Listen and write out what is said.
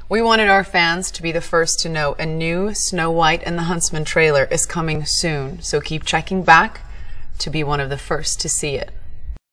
We wanted our fans to be the first to know a new Snow White and the Huntsman trailer is coming soon, so keep checking back to be one of the first to see it.